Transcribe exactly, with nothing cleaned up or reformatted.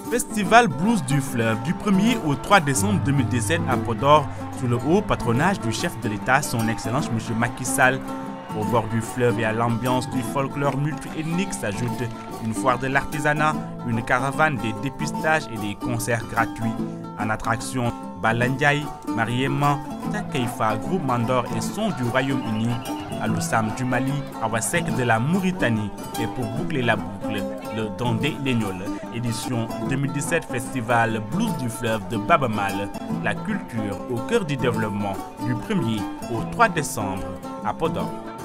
Festival Blues du Fleuve du premier au trois décembre deux mille dix-sept à Podor sous le haut patronage du chef de l'État, son Excellence M. Macky Sall. Au bord du fleuve et à l'ambiance du folklore multi-ethnique s'ajoute une foire de l'artisanat, une caravane des dépistages et des concerts gratuits. En attraction, Balandiaï, Mariema, Takeifa, Groupe Mandor et Son du Royaume-Uni, Aloussam du Mali, Awasek de la Mauritanie et pour boucler la boucle, le Dondé Légnol. Édition deux mille dix-sept Festival Blues du Fleuve de Babamal, la culture au cœur du développement du premier au trois décembre à Podor.